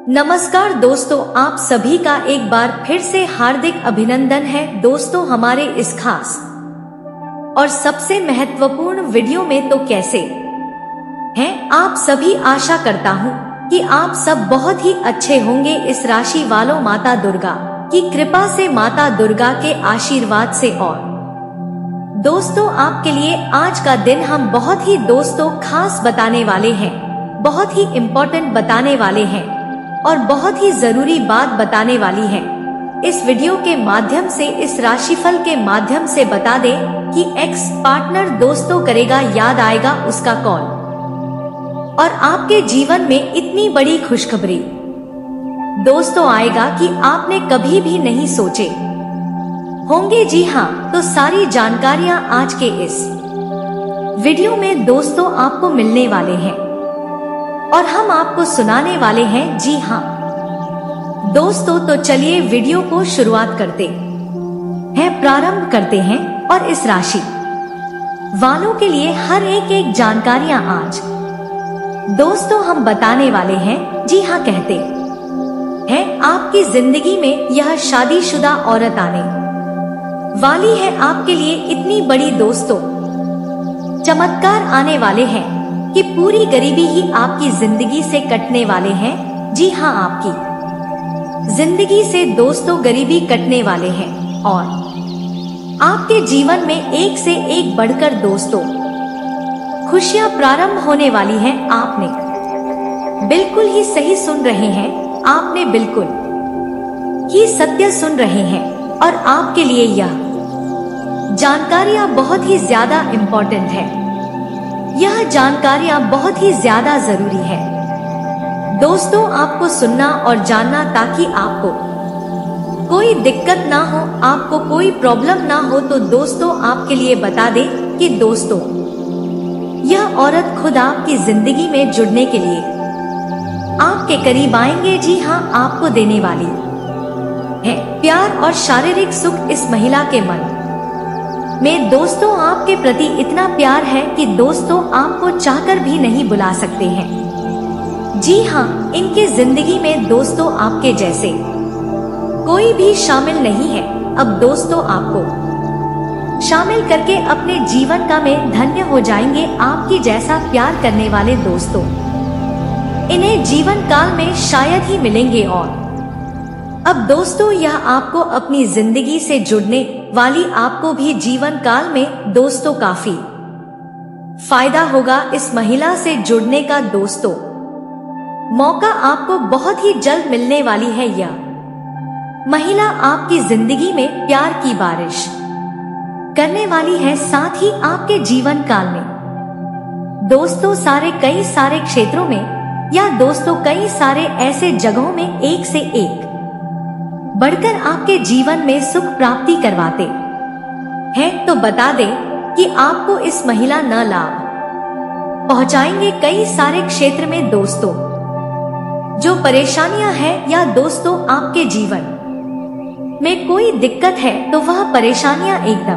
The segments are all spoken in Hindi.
नमस्कार दोस्तों, आप सभी का एक बार फिर से हार्दिक अभिनंदन है। दोस्तों, हमारे इस खास और सबसे महत्वपूर्ण वीडियो में तो कैसे हैं आप सभी। आशा करता हूँ कि आप सब बहुत ही अच्छे होंगे। इस राशि वालों, माता दुर्गा की कृपा से, माता दुर्गा के आशीर्वाद से। और दोस्तों, आपके लिए आज का दिन हम बहुत ही दोस्तों खास बताने वाले हैं, बहुत ही इम्पोर्टेंट बताने वाले हैं और बहुत ही जरूरी बात बताने वाली है। इस वीडियो के माध्यम से, इस राशिफल के माध्यम से बता दें कि एक्स पार्टनर दोस्तों करेगा, याद आएगा उसका कॉल और आपके जीवन में इतनी बड़ी खुशखबरी दोस्तों आएगा कि आपने कभी भी नहीं सोचे होंगे। जी हाँ, तो सारी जानकारियां आज के इस वीडियो में दोस्तों आपको मिलने वाले हैं और हम आपको सुनाने वाले हैं। जी हाँ दोस्तों, तो चलिए वीडियो को शुरुआत करते हैं, प्रारंभ करते हैं। और इस राशि वालों के लिए हर एक जानकारियां आज दोस्तों हम बताने वाले हैं। जी हाँ, कहते हैं आपकी जिंदगी में यह शादीशुदा औरत आने वाली है। आपके लिए इतनी बड़ी दोस्तों चमत्कार आने वाले हैं कि पूरी गरीबी ही आपकी जिंदगी से कटने वाले हैं। जी हाँ, आपकी जिंदगी से दोस्तों गरीबी कटने वाले हैं और आपके जीवन में एक से एक बढ़कर दोस्तों खुशियां प्रारंभ होने वाली हैं। आपने बिल्कुल ही सही सुन रहे हैं, आपने बिल्कुल ही सत्य सुन रहे हैं और आपके लिए यह जानकारियां बहुत ही ज्यादा इम्पोर्टेंट है। यह जानकारियां बहुत ही ज्यादा जरूरी है दोस्तों आपको सुनना और जानना, ताकि आपको कोई दिक्कत ना हो, आपको कोई प्रॉब्लम ना हो। तो दोस्तों आपके लिए बता दें कि दोस्तों यह औरत खुद आपकी जिंदगी में जुड़ने के लिए आपके करीब आएंगे। जी हाँ, आपको देने वाली है प्यार और शारीरिक सुख। इस महिला के मन में दोस्तों आपके प्रति इतना प्यार है कि दोस्तों आपको चाहकर भी नहीं बुला सकते हैं। जी हाँ, इनके जिंदगी में दोस्तों आपके जैसे कोई भी शामिल नहीं है। अब दोस्तों आपको शामिल करके अपने जीवन का में धन्य हो जाएंगे। आपकी जैसा प्यार करने वाले दोस्तों इन्हें जीवन काल में शायद ही मिलेंगे। और अब दोस्तों यह आपको अपनी जिंदगी से जुड़ने वाली, आपको भी जीवन काल में दोस्तों काफी फायदा होगा इस महिला से जुड़ने का। दोस्तों मौका आपको बहुत ही जल्द मिलने वाली है। यह महिला आपकी जिंदगी में प्यार की बारिश करने वाली है, साथ ही आपके जीवन काल में दोस्तों कई सारे क्षेत्रों में, या दोस्तों कई सारे ऐसे जगहों में एक से एक बढ़कर आपके जीवन में सुख प्राप्ति करवाते हैं। तो बता दें कि आपको इस महिला न लाभ पहुंचाएंगे कई सारे क्षेत्र में। दोस्तों जो परेशानियां हैं, या दोस्तों आपके जीवन में कोई दिक्कत है, तो वह परेशानियां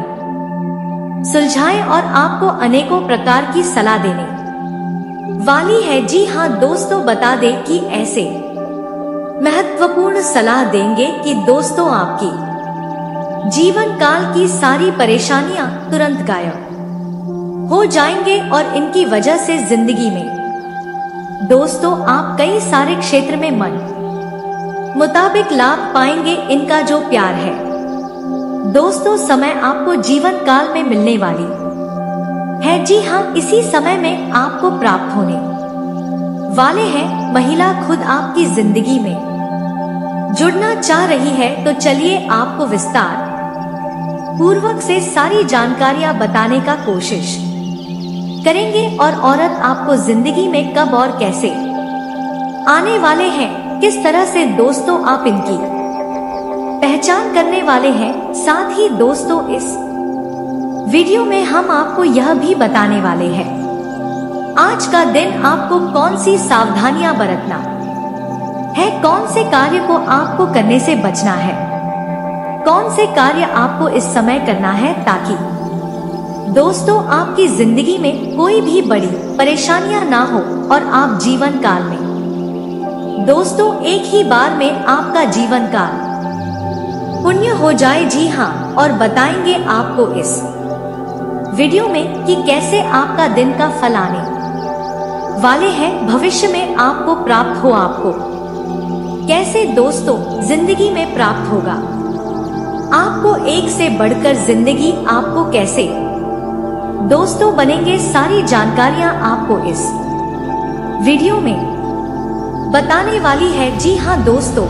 एकदम सुलझाएं और आपको अनेकों प्रकार की सलाह देने वाली है। जी हाँ दोस्तों, बता दें कि ऐसे महत्वपूर्ण सलाह देंगे कि दोस्तों आपकी जीवन काल की सारी परेशानियां तुरंत गायब हो जाएंगे और इनकी वजह से जिंदगी में दोस्तों आप कई सारे क्षेत्र में मन मुताबिक लाभ पाएंगे। इनका जो प्यार है दोस्तों समय आपको जीवन काल में मिलने वाली है। जी हाँ, इसी समय में आपको प्राप्त होने वाले हैं। महिला खुद आपकी जिंदगी में जुड़ना चाह रही है। तो चलिए आपको विस्तार पूर्वक से सारी जानकारियां बताने का कोशिश करेंगे। और औरत आपको जिंदगी में कब और कैसे आने वाले हैं, किस तरह से दोस्तों आप इनकी पहचान करने वाले हैं। साथ ही दोस्तों इस वीडियो में हम आपको यह भी बताने वाले हैं आज का दिन आपको कौन सी सावधानियां बरतना है, कौन से कार्य को आपको करने से बचना है, कौन से कार्य आपको इस समय करना है, ताकि दोस्तों आपकी जिंदगी में कोई भी बड़ी परेशानियां ना हो और आप जीवन काल में दोस्तों एक ही बार में आपका जीवन काल पुण्य हो जाए। जी हाँ, और बताएंगे आपको इस वीडियो में कि कैसे आपका दिन का फल आने वाले हैं, भविष्य में आपको प्राप्त हो। आपको कैसे दोस्तों जिंदगी में प्राप्त होगा, आपको एक से बढ़कर जिंदगी आपको कैसे दोस्तों बनेंगे, सारी जानकारियां आपको इस वीडियो में बताने वाली है। जी हाँ दोस्तों,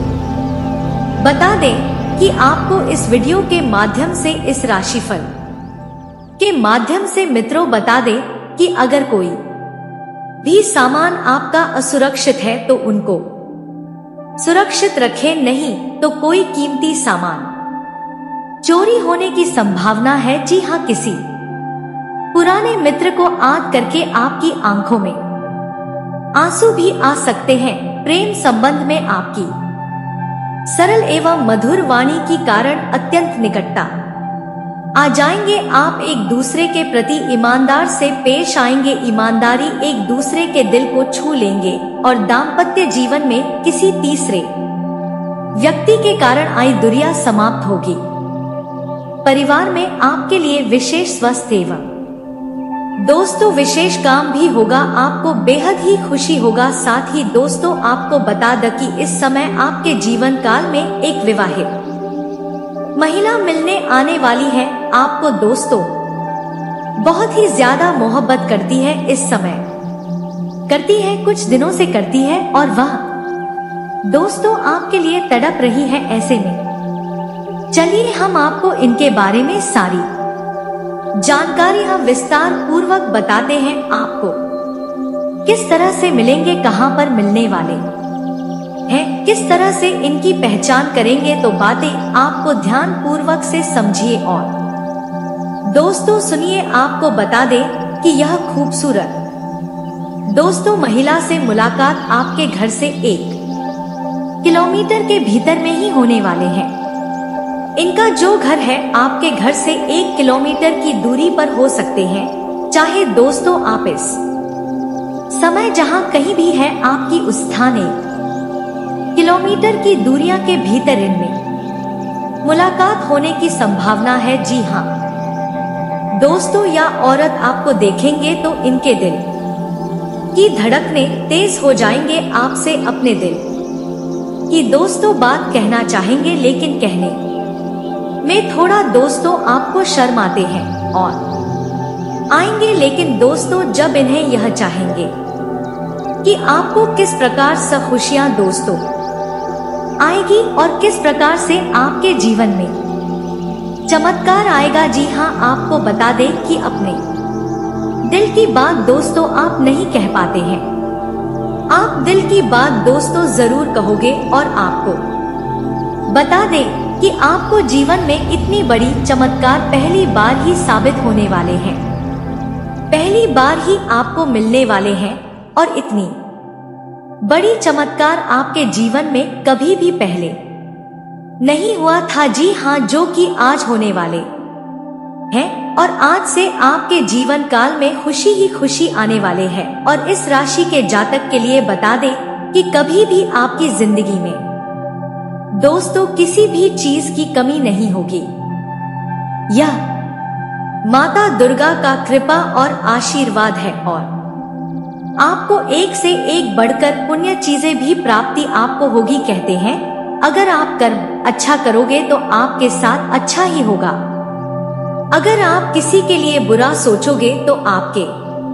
बता दें कि आपको इस वीडियो के माध्यम से, इस राशिफल के माध्यम से मित्रों बता दें कि अगर कोई भी सामान आपका असुरक्षित है तो उनको सुरक्षित रखें, नहीं तो कोई कीमती सामान चोरी होने की संभावना है। जी हाँ, किसी पुराने मित्र को याद करके आपकी आंखों में आंसू भी आ सकते हैं। प्रेम संबंध में आपकी सरल एवं मधुर वाणी की कारण अत्यंत निकटता आ जाएंगे। आप एक दूसरे के प्रति ईमानदार से पेश आएंगे, ईमानदारी एक दूसरे के दिल को छू लेंगे और दाम्पत्य जीवन में किसी तीसरे व्यक्ति के कारण आई दुरिया समाप्त होगी। परिवार में आपके लिए विशेष स्वस्थ एवं दोस्तों विशेष काम भी होगा, आपको बेहद ही खुशी होगा। साथ ही दोस्तों आपको बता दें कि इस समय आपके जीवन काल में एक विवाहित महिला मिलने आने वाली है। आपको दोस्तों बहुत ही ज्यादा मोहब्बत करती है, इस समय करती है, कुछ दिनों से करती है और वह दोस्तों आपके लिए तड़प रही है। ऐसे में चलिए हम आपको इनके बारे में सारी जानकारी हम विस्तार पूर्वक बताते हैं। आपको किस तरह से मिलेंगे, कहां पर मिलने वाले हैं, किस तरह से इनकी पहचान करेंगे, तो बातें आपको ध्यान पूर्वक से समझिए और दोस्तों सुनिए। आपको बता दें कि यह खूबसूरत दोस्तों महिला से मुलाकात आपके घर से 1 किलोमीटर के भीतर में ही होने वाले हैं। इनका जो घर है आपके घर से 1 किलोमीटर की दूरी पर हो सकते हैं। चाहे दोस्तों आप इस समय जहां कहीं भी है, आपकी उस स्थान 1 किलोमीटर की दूरियां के भीतर इनमें मुलाकात होने की संभावना है। जी हाँ दोस्तों, या औरत आपको देखेंगे तो इनके दिल की धड़कनें तेज हो जाएंगे, आपसे अपने दिल की दोस्तों बात कहना चाहेंगे, लेकिन कहने में थोड़ा दोस्तों आपको शर्म आते हैं और आएंगे। लेकिन दोस्तों जब इन्हें यह चाहेंगे कि आपको किस प्रकार से खुशियां दोस्तों आएगी और किस प्रकार से आपके जीवन में चमत्कार आएगा। जी हाँ, आपको बता दें कि अपने दिल की बात दोस्तों आप नहीं कह पाते हैं। आप दिल की बात दोस्तों जरूर कहोगे और आपको बता दें कि आपको जीवन में इतनी बड़ी चमत्कार पहली बार ही साबित होने वाले हैं, पहली बार ही आपको मिलने वाले हैं और इतनी बड़ी चमत्कार आपके जीवन में कभी भी पहले नहीं हुआ था। जी हाँ, जो कि आज होने वाले हैं और आज से आपके जीवन काल में खुशी ही खुशी आने वाले हैं। और इस राशि के जातक के लिए बता दें कि कभी भी आपकी जिंदगी में दोस्तों किसी भी चीज की कमी नहीं होगी। यह माता दुर्गा का कृपा और आशीर्वाद है और आपको एक से एक बढ़कर पुण्य चीजें भी प्राप्ति आपको होगी। कहते हैं अगर आप कर्म अच्छा करोगे तो आपके साथ अच्छा ही होगा, अगर आप किसी के लिए बुरा सोचोगे तो आपके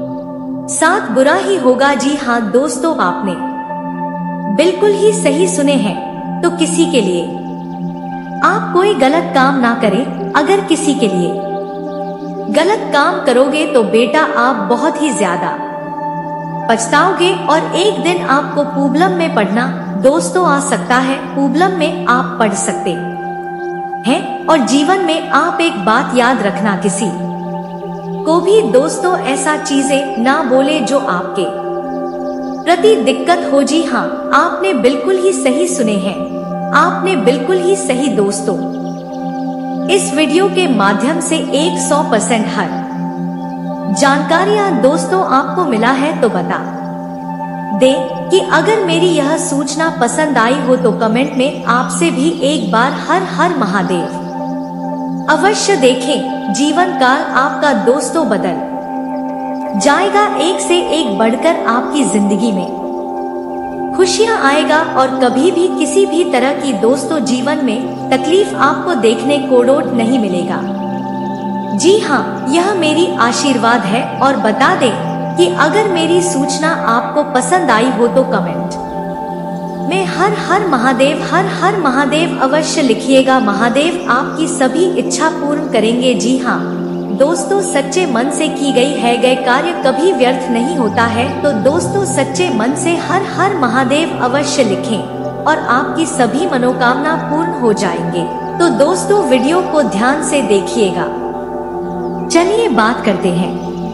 साथ बुरा ही होगा। जी हाँ दोस्तों, आपने बिल्कुल ही सही सुने हैं। तो किसी के लिए आप कोई गलत काम ना करें। अगर किसी के लिए गलत काम करोगे तो बेटा आप बहुत ही ज्यादा पछताओगे और एक दिन आपको प्रॉब्लम में पड़ना दोस्तों आ सकता है। प्रॉब्लम में आप पड़ सकते हैं और जीवन में आप एक बात याद रखना, किसी को भी दोस्तों ऐसा चीजें ना बोले जो आपके प्रति दिक्कत हो। जी हाँ, आपने बिल्कुल ही सही सुने हैं, आपने बिल्कुल ही सही दोस्तों। इस वीडियो के माध्यम से 100% हर जानकारियां दोस्तों आपको मिला है तो बता दें कि अगर मेरी यह सूचना पसंद आई हो तो कमेंट में आपसे भी एक बार हर हर महादेव अवश्य देखें। जीवन काल आपका दोस्तों बदल जाएगा, एक से एक बढ़कर आपकी जिंदगी में खुशियां आएगा और कभी भी किसी भी तरह की दोस्तों जीवन में तकलीफ आपको देखने को नहीं मिलेगा। जी हाँ, यह मेरी आशीर्वाद है और बता दें कि अगर मेरी सूचना आपको पसंद आई हो तो कमेंट में हर हर महादेव अवश्य लिखिएगा। महादेव आपकी सभी इच्छा पूर्ण करेंगे। जी हाँ दोस्तों, सच्चे मन से की गए कार्य कभी व्यर्थ नहीं होता है। तो दोस्तों, सच्चे मन से हर हर महादेव अवश्य लिखें और आपकी सभी मनोकामना पूर्ण हो जाएंगे। तो दोस्तों, वीडियो को ध्यान से देखिएगा। चलिए बात करते हैं।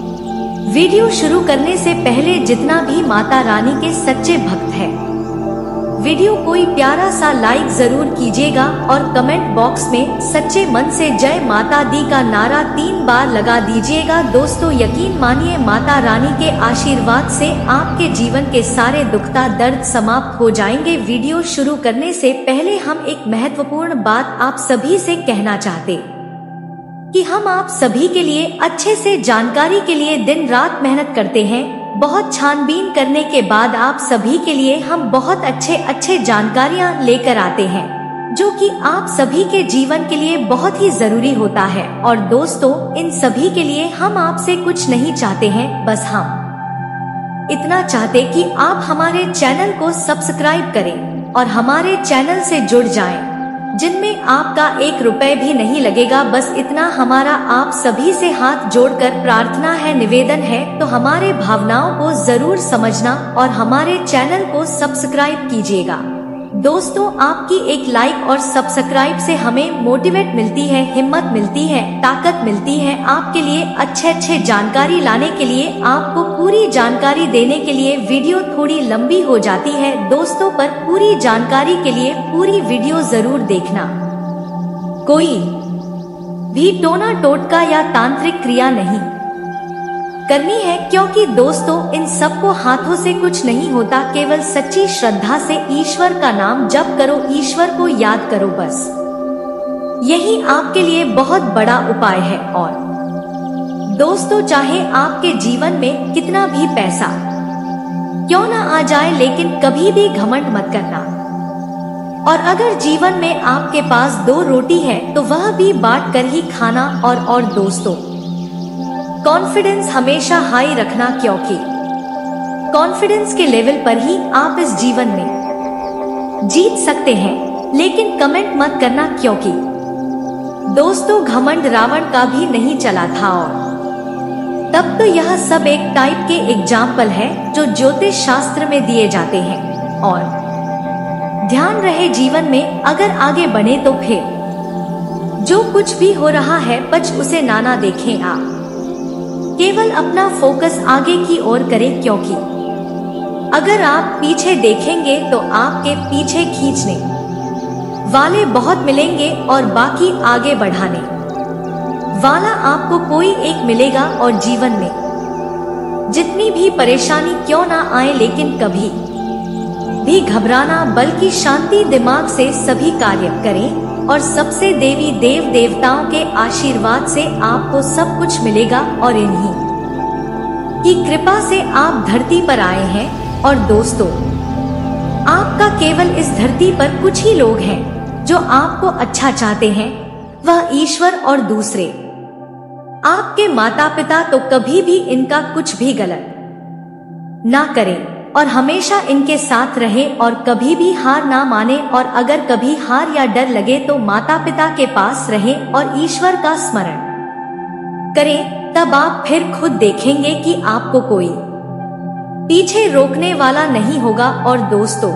वीडियो शुरू करने से पहले जितना भी माता रानी के सच्चे भक्त हैं, वीडियो कोई प्यारा सा लाइक जरूर कीजिएगा और कमेंट बॉक्स में सच्चे मन से जय माता दी का नारा 3 बार लगा दीजिएगा। दोस्तों, यकीन मानिए माता रानी के आशीर्वाद से आपके जीवन के सारे दुखता दर्द समाप्त हो जाएंगे। वीडियो शुरू करने से पहले हम एक महत्वपूर्ण बात आप सभी से कहना चाहते कि हम आप सभी के लिए अच्छे से जानकारी के लिए दिन रात मेहनत करते हैं। बहुत छानबीन करने के बाद आप सभी के लिए हम बहुत अच्छे जानकारियां लेकर आते हैं जो कि आप सभी के जीवन के लिए बहुत ही जरूरी होता है। और दोस्तों, इन सभी के लिए हम आपसे कुछ नहीं चाहते हैं, बस हम इतना चाहते कि आप हमारे चैनल को सब्सक्राइब करें और हमारे चैनल से जुड़ जाएं, जिनमें आपका 1 रुपए भी नहीं लगेगा। बस इतना हमारा आप सभी से हाथ जोड़कर प्रार्थना है, निवेदन है। तो हमारे भावनाओं को जरूर समझना और हमारे चैनल को सब्सक्राइब कीजिएगा। दोस्तों, आपकी एक लाइक और सब्सक्राइब से हमें मोटिवेट मिलती है, हिम्मत मिलती है, ताकत मिलती है आपके लिए अच्छे जानकारी लाने के लिए, आपको पूरी जानकारी देने के लिए। वीडियो थोड़ी लंबी हो जाती है दोस्तों, पर पूरी जानकारी के लिए पूरी वीडियो जरूर देखना। कोई भी टोना टोटका या तांत्रिक क्रिया नहीं करनी है, क्योंकि दोस्तों इन सबको हाथों से कुछ नहीं होता। केवल सच्ची श्रद्धा से ईश्वर का नाम जप करो, ईश्वर को याद करो, बस यही आपके लिए बहुत बड़ा उपाय है। और दोस्तों, चाहे आपके जीवन में कितना भी पैसा क्यों ना आ जाए, लेकिन कभी भी घमंड मत करना। और अगर जीवन में आपके पास 2 रोटी है तो वह भी बांट कर ही खाना। और दोस्तों, कॉन्फिडेंस हमेशा हाई रखना, क्योंकि कॉन्फिडेंस के लेवल पर ही आप इस जीवन में जीत सकते हैं। लेकिन कमेंट मत करना, क्योंकि दोस्तों घमंड रावण का भी नहीं चला था। और तब तो यह सब एक टाइप के एग्जाम्पल है जो ज्योतिष शास्त्र में दिए जाते हैं। और ध्यान रहे, जीवन में अगर आगे बढ़े तो फिर जो कुछ भी हो रहा है पच उसे नाना देखें। आप केवल अपना फोकस आगे की ओर करें, क्योंकि अगर आप पीछे देखेंगे तो आपके पीछे खींचने वाले बहुत मिलेंगे और बाकी आगे बढ़ाने वाला आपको कोई एक मिलेगा। और जीवन में जितनी भी परेशानी क्यों ना आए, लेकिन कभी भी घबराना, बल्कि शांति दिमाग से सभी कार्य करें। और सबसे देवी देवताओं के आशीर्वाद से आपको सब कुछ मिलेगा और इन्हीं की कृपा से आप धरती पर आए हैं। और दोस्तों, आपका केवल इस धरती पर कुछ ही लोग हैं जो आपको अच्छा चाहते हैं, वह ईश्वर और दूसरे आपके माता पिता। तो कभी भी इनका कुछ भी गलत ना करें और हमेशा इनके साथ रहे और कभी भी हार ना माने। और अगर कभी हार या डर लगे तो माता पिता के पास रहें और ईश्वर का स्मरण करें, तब आप फिर खुद देखेंगे कि आपको कोई पीछे रोकने वाला नहीं होगा। और दोस्तों,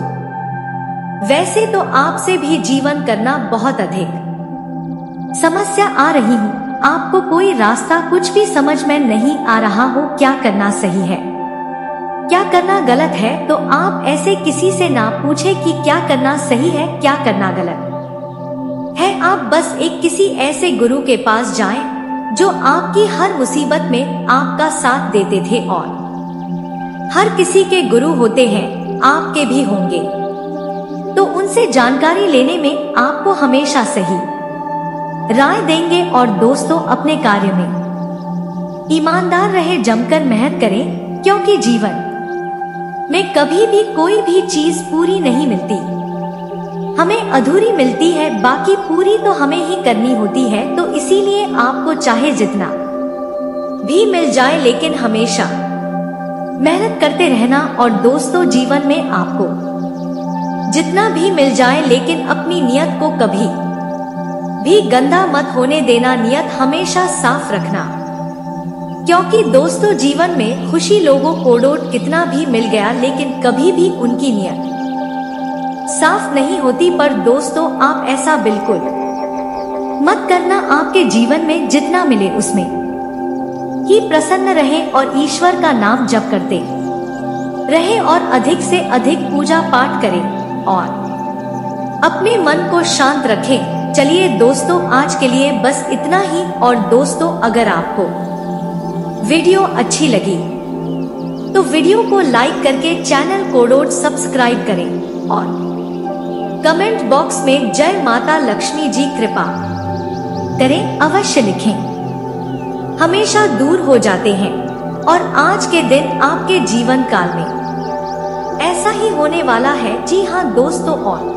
वैसे तो आपसे भी जीवन करना बहुत अधिक समस्या आ रही हूँ, आपको कोई रास्ता कुछ भी समझ में नहीं आ रहा हो, क्या करना सही है क्या करना गलत है, तो आप ऐसे किसी से ना पूछे कि क्या करना सही है क्या करना गलत है। आप बस एक किसी ऐसे गुरु के पास जाएं जो आपकी हर मुसीबत में आपका साथ देते थे और हर किसी के गुरु होते हैं, आपके भी होंगे, तो उनसे जानकारी लेने में आपको हमेशा सही राय देंगे। और दोस्तों, अपने कार्य में ईमानदार रहे, जमकर मेहनत करें, क्योंकि जीवन में कभी भी कोई भी चीज पूरी नहीं मिलती, हमें अधूरी मिलती है, बाकी पूरी तो हमें ही करनी होती है। तो इसीलिए आपको चाहे जितना भी मिल जाए, लेकिन हमेशा मेहनत करते रहना। और दोस्तों, जीवन में आपको जितना भी मिल जाए, लेकिन अपनी नियत को कभी भी गंदा मत होने देना, नियत हमेशा साफ रखना। क्योंकि दोस्तों, जीवन में खुशी लोगों को डोट कितना भी मिल गया, लेकिन कभी भी उनकी नियत साफ नहीं होती। पर दोस्तों, आप ऐसा बिल्कुल मत करना। आपके जीवन में जितना मिले उसमें ही प्रसन्न रहें और ईश्वर का नाम जप करते रहें और अधिक से अधिक पूजा पाठ करें और अपने मन को शांत रखें। चलिए दोस्तों, आज के लिए बस इतना ही। और दोस्तों, अगर आपको वीडियो अच्छी लगी तो वीडियो को लाइक करके चैनल को सब्सक्राइब करें और कमेंट बॉक्स में जय माता लक्ष्मी जी कृपा करें अवश्य लिखें। हमेशा दूर हो जाते हैं और आज के दिन आपके जीवन काल में ऐसा ही होने वाला है। जी हाँ दोस्तों,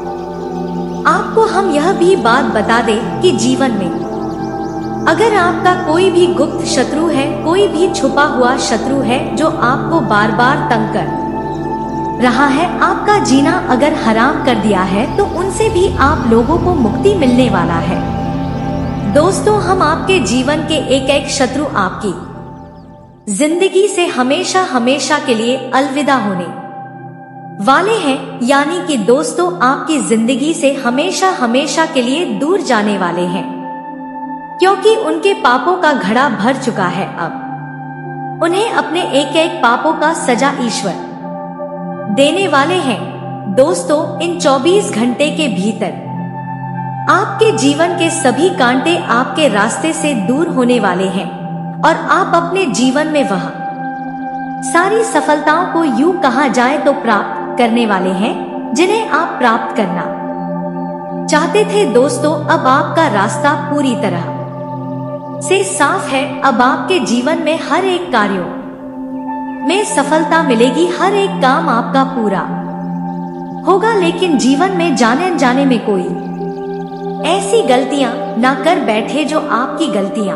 और आपको हम यह भी बात बता दें कि जीवन में अगर आपका कोई भी गुप्त शत्रु है, कोई भी छुपा हुआ शत्रु है जो आपको बार बार तंग कर रहा है, आपका जीना अगर हराम कर दिया है, तो उनसे भी आप लोगों को मुक्ति मिलने वाला है। दोस्तों, हम आपके जीवन के एक एक शत्रु आपकी जिंदगी से हमेशा हमेशा के लिए अलविदा होने वाले हैं। यानी कि दोस्तों, आपकी जिंदगी से हमेशा हमेशा के लिए दूर जाने वाले हैं, क्योंकि उनके पापों का घड़ा भर चुका है। अब उन्हें अपने एक एक पापों का सजा ईश्वर देने वाले हैं। दोस्तों, इन 24 घंटे के भीतर आपके जीवन के सभी कांटे आपके रास्ते से दूर होने वाले हैं और आप अपने जीवन में वह सारी सफलताओं को यूं कहा जाए तो प्राप्त करने वाले हैं जिन्हें आप प्राप्त करना चाहते थे। दोस्तों, अब आपका रास्ता पूरी तरह से साफ है। अब आपके जीवन में हर एक कार्यों में सफलता मिलेगी, हर एक काम आपका पूरा होगा। लेकिन जीवन में जाने अनजाने में कोई ऐसी गलतियां ना कर बैठे जो आपकी गलतियां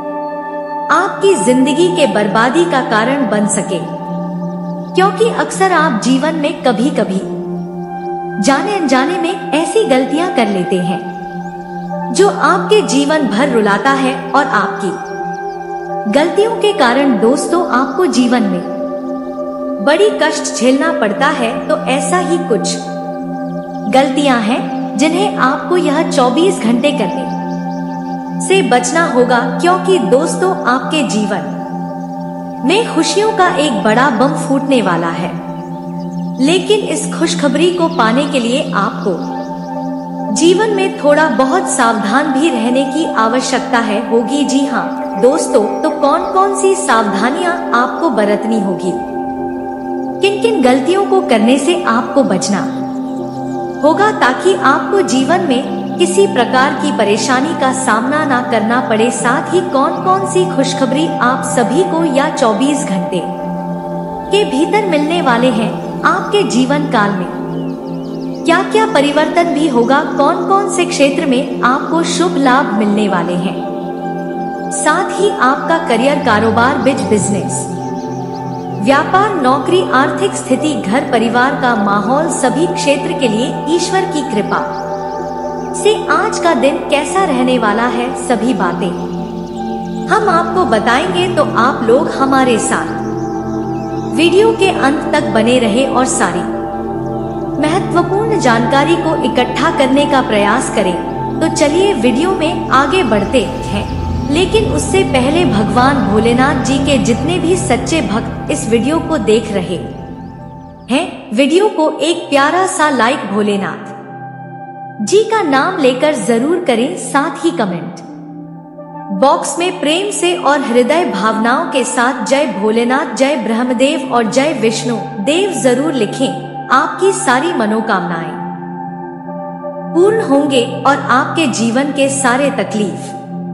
आपकी जिंदगी के बर्बादी का कारण बन सके। क्योंकि अक्सर आप जीवन में कभी कभी जाने अनजाने में ऐसी गलतियां कर लेते हैं जो आपके जीवन भर रुलाता है। और आपकी गलतियों के कारण दोस्तों, आपको जीवन में बड़ी कष्ट झेलना पड़ता है। तो ऐसा ही कुछ गलतियां हैं जिन्हें आपको यह 24 घंटे करने से बचना होगा। क्योंकि दोस्तों, आपके जीवन में खुशियों का एक बड़ा बम फूटने वाला है, लेकिन इस खुशखबरी को पाने के लिए आपको जीवन में थोड़ा बहुत सावधान भी रहने की आवश्यकता होगी। जी हाँ दोस्तों, तो कौन कौन सी सावधानियां आपको बरतनी होगी, किन किन गलतियों को करने से आपको बचना होगा, ताकि आपको जीवन में किसी प्रकार की परेशानी का सामना ना करना पड़े। साथ ही कौन कौन सी खुशखबरी आप सभी को या 24 घंटे के भीतर मिलने वाले हैं, आपके जीवन काल में क्या क्या परिवर्तन भी होगा, कौन कौन से क्षेत्र में आपको शुभ लाभ मिलने वाले हैं। साथ ही आपका करियर, कारोबार, बिजनेस, व्यापार, नौकरी, आर्थिक स्थिति, घर परिवार का माहौल, सभी क्षेत्र के लिए ईश्वर की कृपा से आज का दिन कैसा रहने वाला है, सभी बातें हम आपको बताएंगे। तो आप लोग हमारे साथ वीडियो के अंत तक बने रहे और सारी महत्वपूर्ण जानकारी को इकट्ठा करने का प्रयास करें। तो चलिए वीडियो में आगे बढ़ते हैं, लेकिन उससे पहले भगवान भोलेनाथ जी के जितने भी सच्चे भक्त इस वीडियो को देख रहे हैं, वीडियो को एक प्यारा सा लाइक भोलेनाथ जी का नाम लेकर जरूर करें। साथ ही कमेंट बॉक्स में प्रेम से और हृदय भावनाओं के साथ जय भोलेनाथ, जय ब्रह्मदेव और जय विष्णु देव जरूर लिखें। आपकी सारी मनोकामनाएं पूर्ण होंगे और आपके जीवन के सारे तकलीफ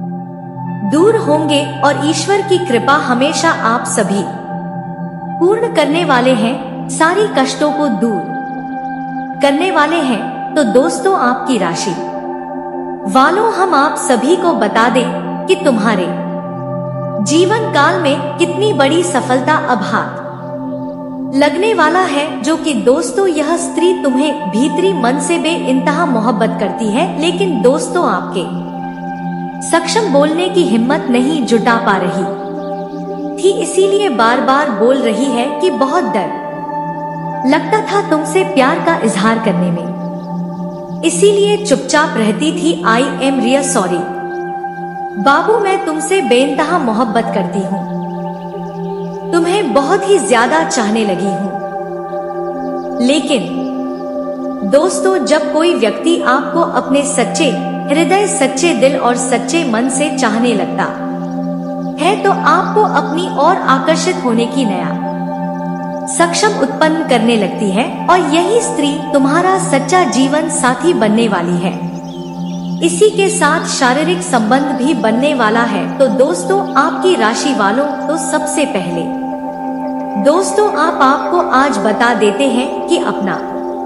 दूर होंगे और ईश्वर की कृपा हमेशा आप सभी पूर्ण करने वाले हैं। सारी कष्टों को दूर करने वाले हैं। तो दोस्तों, आपकी राशि वालों, हम आप सभी को बता दें कि तुम्हारे जीवन काल में कितनी बड़ी सफलता अब हाथ लगने वाला है। जो कि दोस्तों, यह स्त्री तुम्हें भीतरी मन से बेइंतहा मोहब्बत करती है, लेकिन दोस्तों आपके सक्षम बोलने की हिम्मत नहीं जुटा पा रही थी, इसीलिए बार बार बोल रही है कि बहुत डर लगता था तुमसे प्यार का इजहार करने में, इसीलिए चुपचाप रहती थी। आई एम रियली सॉरी बाबू, मैं तुमसे बेइंतहा मोहब्बत करती हूँ, तुम्हें बहुत ही ज्यादा चाहने लगी हूँ। लेकिन दोस्तों, जब कोई व्यक्ति आपको अपने सच्चे हृदय, सच्चे दिल और सच्चे मन से चाहने लगता है तो आपको अपनी ओर आकर्षित होने की नया सक्षम उत्पन्न करने लगती है, और यही स्त्री तुम्हारा सच्चा जीवन साथी बनने वाली है। इसी के साथ शारीरिक संबंध भी बनने वाला है। तो दोस्तों, आपकी राशि वालों, तो सबसे पहले दोस्तों आपको आज बता देते हैं कि अपना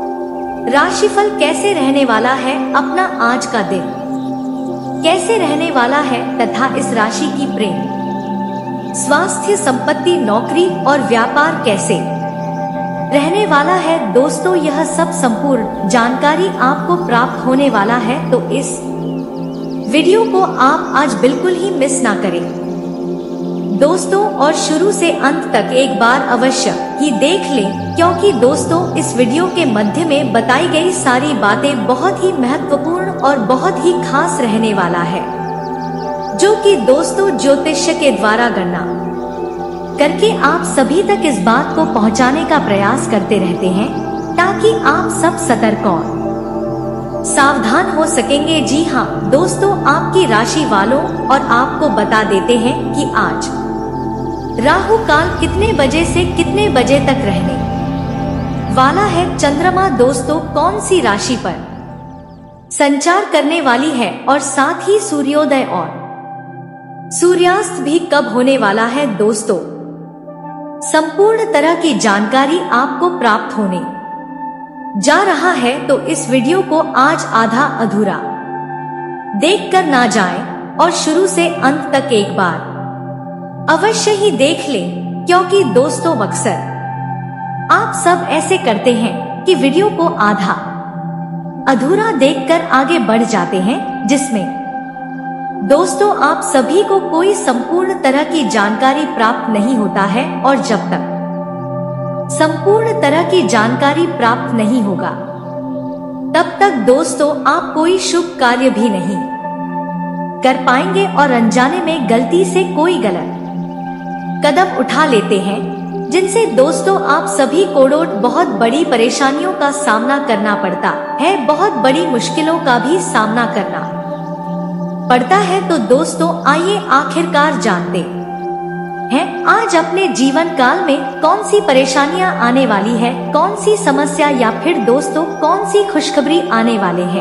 राशिफल कैसे रहने वाला है, अपना आज का दिन कैसे रहने वाला है, तथा इस राशि की प्रेम, स्वास्थ्य, संपत्ति, नौकरी और व्यापार कैसे रहने वाला है। दोस्तों, यह सब संपूर्ण जानकारी आपको प्राप्त होने वाला है, तो इस वीडियो को आप आज बिल्कुल ही मिस ना करें दोस्तों, और शुरू से अंत तक एक बार अवश्य ही देख लें, क्योंकि दोस्तों इस वीडियो के मध्य में बताई गई सारी बातें बहुत ही महत्वपूर्ण और बहुत ही खास रहने वाला है, जो कि दोस्तों ज्योतिष के द्वारा गणना करके आप सभी तक इस बात को पहुंचाने का प्रयास करते रहते हैं, ताकि आप सब सतर्क और सावधान हो सकेंगे। जी हाँ दोस्तों, आपकी राशि वालों, और आपको बता देते हैं कि आज राहु काल कितने बजे से कितने बजे तक रहने वाला है। चंद्रमा दोस्तों कौन सी राशि पर संचार करने वाली है, और साथ ही सूर्योदय और सूर्यास्त भी कब होने वाला है। दोस्तों, संपूर्ण तरह की जानकारी आपको प्राप्त होने जा रहा है, तो इस वीडियो को आज आधा अधूरा देखकर ना जाएं, और शुरू से अंत तक एक बार अवश्य ही देख लें, क्योंकि दोस्तों अक्सर आप सब ऐसे करते हैं कि वीडियो को आधा अधूरा देखकर आगे बढ़ जाते हैं, जिसमें दोस्तों आप सभी को कोई संपूर्ण तरह की जानकारी प्राप्त नहीं होता है, और जब तक संपूर्ण तरह की जानकारी प्राप्त नहीं होगा तब तक दोस्तों आप कोई शुभ कार्य भी नहीं कर पाएंगे, और अनजाने में गलती से कोई गलत कदम उठा लेते हैं, जिनसे दोस्तों आप सभी को बहुत बड़ी परेशानियों का सामना करना पड़ता है, बहुत बड़ी मुश्किलों का भी सामना करना पड़ता है। तो दोस्तों आइए आखिरकार जानते हैं आज अपने जीवन काल में कौन सी परेशानियां आने वाली है, कौन सी समस्या या फिर दोस्तों कौन सी खुशखबरी आने वाले हैं।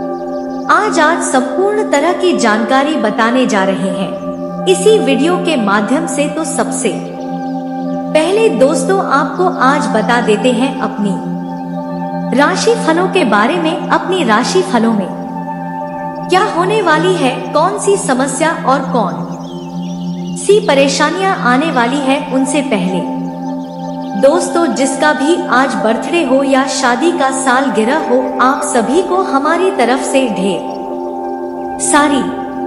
आज संपूर्ण तरह की जानकारी बताने जा रहे हैं इसी वीडियो के माध्यम से। तो सबसे पहले दोस्तों आपको आज बता देते हैं अपनी राशि फलों के बारे में। अपनी राशि फलों में क्या होने वाली है, कौन सी समस्या और कौन सी परेशानियां आने वाली है, उनसे पहले दोस्तों जिसका भी आज बर्थडे हो या शादी का सालगिरह हो, आप सभी को हमारी तरफ से ढेर सारी